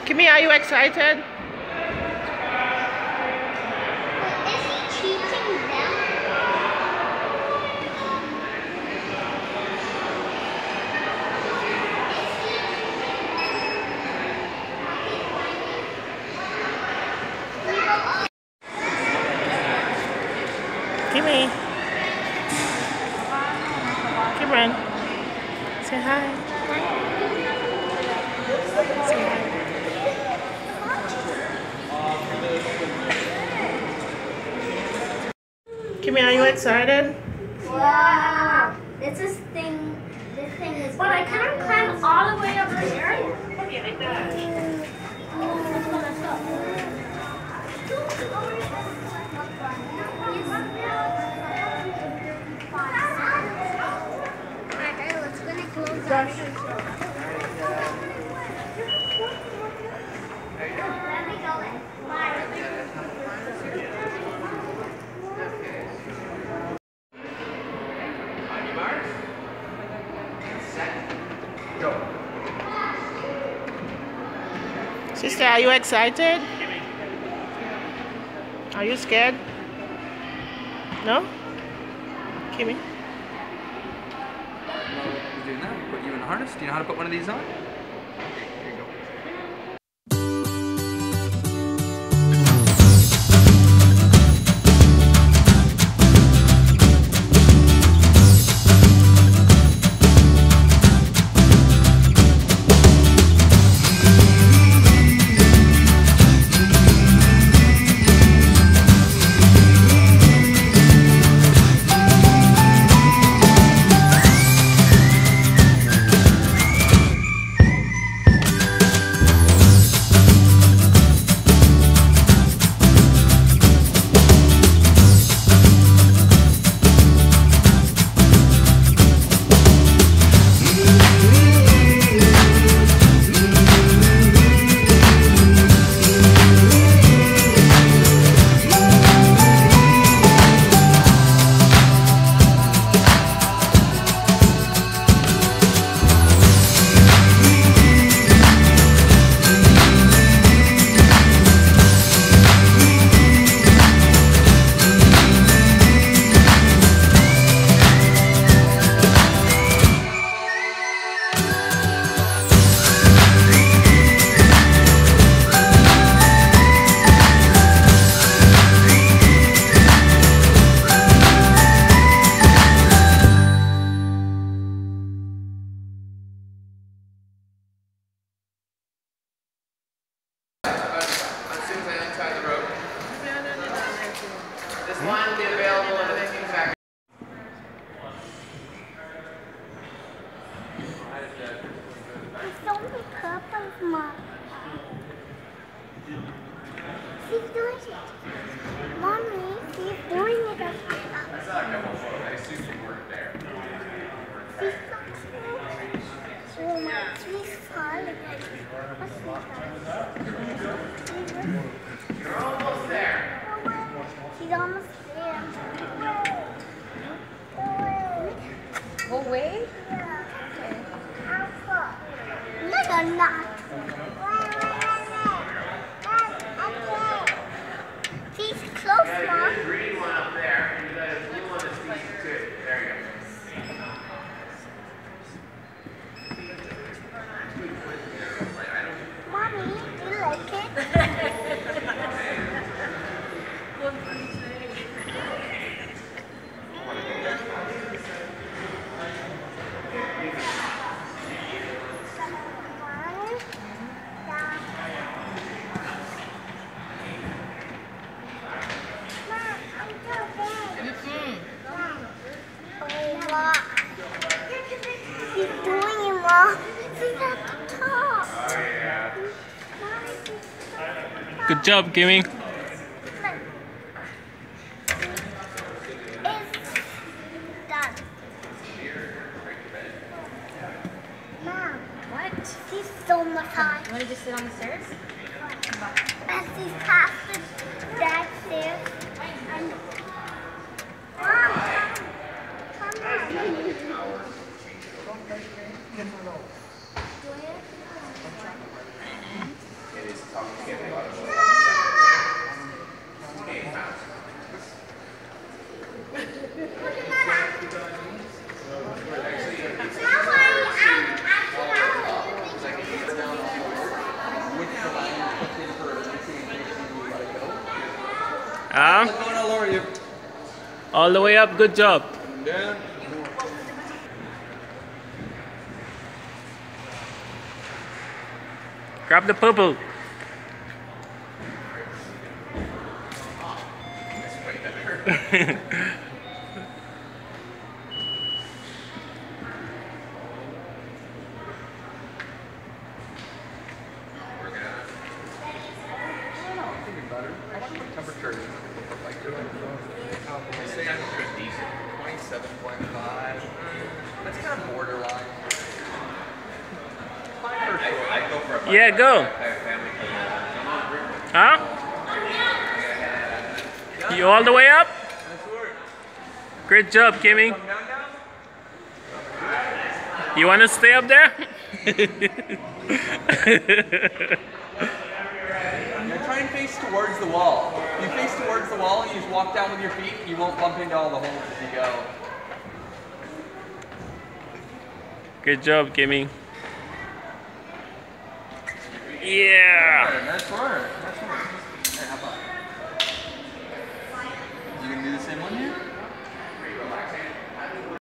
Kimmy, are you excited? Is he cheating them? Kimmy. Kimran. Say hi. Say hi. Kimmy, are you excited? Wow. This thing is. But I can't climb all the way up this area. Okay, like that. Let's go. It's gonna close up. Let me go in. Sister, are you excited? Are you scared? No? Kimmy? We're doing that. Put you in a harness. Do you know how to put one of these on? Here you go. This line will be available in the making factory. It's only purple, Mom. She's doing it. Mommy, she's doing it. I saw a couple of photos. I assume you weren't there. She's so cute. Oh my, she's falling. You're almost there. She's almost there. Go away? Yeah. How far? Look at that. She's close, Yeah, Mom. there's a green one up there, and you got a blue one that's decent too. There you go. Mommy, do you like it? She's doing it, Mom. She's at the top. Good job, Kimmy. It's done. Mom, What? she's so much high. You want to just sit on the stairs? And she's past the dad stairs. And Mom, come on. I'm gonna lower you. All the way up. Good job. Down. Grab the purple. Temperature. Say I'm pretty decent. 27.5. That's kind of borderline. I go for a Yeah, go. Huh? You all the way up? Great job, Kimmy. You want to stay up there? Try and face towards the wall. If you face towards the wall and you just walk down with your feet, you won't bump into all the holes as you go. Good job, Kimmy. Yeah. That's smart.